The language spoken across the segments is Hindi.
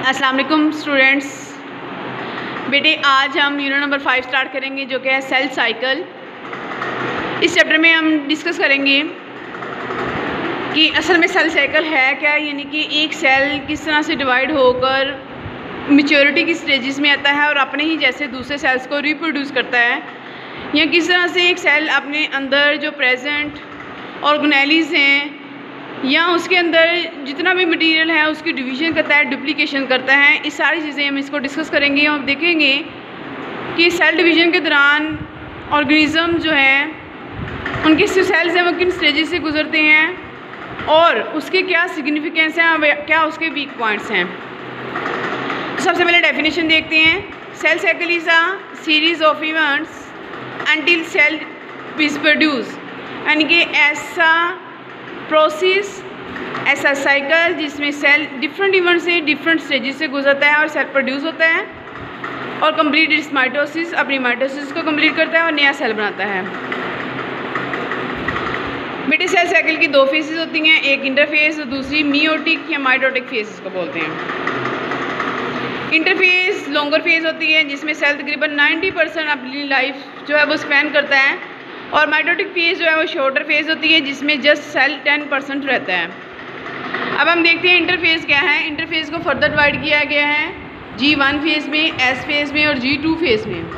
अस्सलाम वालेकुम स्टूडेंट्स। बेटे आज हम यूनिट नंबर 5 स्टार्ट करेंगे जो कि है सेल साइकिल। इस चैप्टर में हम डिस्कस करेंगे कि असल में सेल साइकिल है क्या, यानी कि एक सेल किस तरह से डिवाइड होकर मैच्योरिटी की स्टेजेस में आता है और अपने ही जैसे दूसरे सेल्स को रिप्रोड्यूस करता है, या किस तरह से एक सेल अपने अंदर जो प्रेजेंट ऑर्गेनेलीज हैं या उसके अंदर जितना भी मटेरियल है उसकी डिवीज़न करता है, डुप्लीकेशन करता है। इस सारी चीज़ें हम इसको डिस्कस करेंगे और देखेंगे कि सेल डिवीज़न के दौरान ऑर्गेनिज़म जो हैं उनके सेल्स हैं वो किन स्टेजेस से गुजरते हैं और उसके क्या सिग्निफिकेंस हैं, क्या उसके वीक पॉइंट्स हैं। सबसे पहले डेफिनेशन देखते हैं। Cell cycle is a series of events until cell is produce, यानी कि ऐसा प्रोसेस, ऐसा साइकिल जिसमें सेल डिफरेंट इवेंट से डिफरेंट स्टेजेस से गुजरता है और सेल प्रोड्यूस होता है और कंप्लीट इट्स माइटोसिस, अपनी माइटोसिस को कंप्लीट करता है और नया सेल बनाता है। बेटे सेल साइकिल की दो फेजेस होती हैं, एक इंटरफेज और दूसरी मियोटिक या माइटोटिक फेज इसको बोलते हैं। इंटरफेज लॉन्गर फेज होती है जिसमें सेल तकरीबन 90% अपनी लाइफ जो है वो स्पेंड करता है, और माइटोटिक फेज जो है वो शॉर्टर फेज होती है जिसमें जस्ट सेल 10% रहता है। अब हम देखते हैं इंटरफेज क्या है। इंटरफेज को फर्दर डिवाइड किया गया है G1 फेज में, S फेज में और G2 फेज में।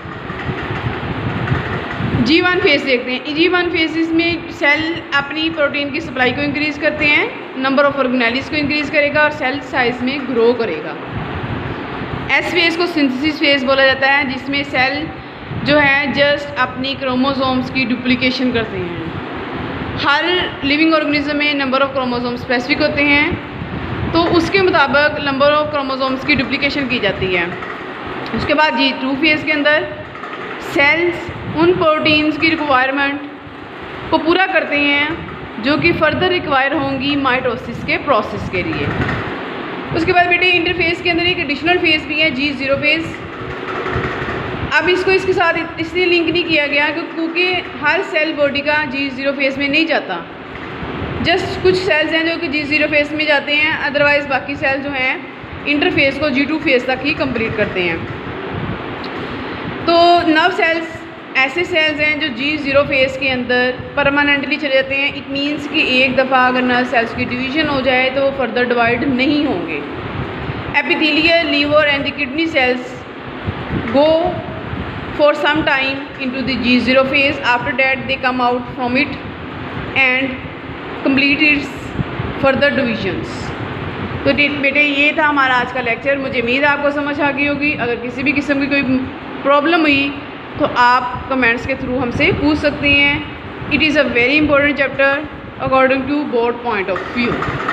G1 फेज देखते हैं। G1 फेज में सेल अपनी प्रोटीन की सप्लाई को इंक्रीज़ करते हैं, नंबर ऑफ ऑर्गेनेलीज को इंक्रीज़ करेगा और सेल साइज में ग्रो करेगा। S फेज को सिंथेसिस फेज बोला जाता है जिसमें सेल जो है जस्ट अपनी क्रोमोसोम्स की डुप्लीकेशन करते हैं। हर लिविंग ऑर्गेनिज्म में नंबर ऑफ क्रोमोसोम स्पेसिफिक होते हैं, तो उसके मुताबिक नंबर ऑफ क्रोमोसोम्स की डुप्लीकेशन की जाती है। उसके बाद G2 फेज़ के अंदर सेल्स उन प्रोटीन्स की रिक्वायरमेंट को पूरा करते हैं जो कि फर्दर रिक्वायर होंगी माइटोसिस के प्रोसेस के लिए। उसके बाद बेटे इंटरफेज के अंदर एक एडिशनल फेज़ भी है G0 फेज़। अब इसको इसके साथ इसलिए लिंक नहीं किया गया क्योंकि हर सेल बॉडी का G0 फेज़ में नहीं जाता, जस्ट कुछ सेल्स हैं जो कि G0 फेज़ में जाते हैं, अदरवाइज़ बाकी सेल जो हैं इंटरफेज़ को G2 फेज़ तक ही कंप्लीट करते हैं। तो नर्व सेल्स ऐसे सेल्स हैं जो G0 फेज़ के अंदर परमानेंटली चले जाते हैं। इट मीन्स कि एक दफ़ा अगर नर्व सेल्स की डिवीज़न हो जाए तो वो फर्दर डिवाइड नहीं होंगे। Epithelial, liver and the kidney cells go for some time into the G0 phase. After that they come out from it and complete its further divisions. तो बेटे ये था हमारा आज का लेक्चर। मुझे उम्मीद है आपको समझ आ गई होगी। अगर किसी भी किस्म की कोई प्रॉब्लम हुई तो आप कमेंट्स के थ्रू हमसे पूछ सकते हैं। It is a very important chapter according to both point of view.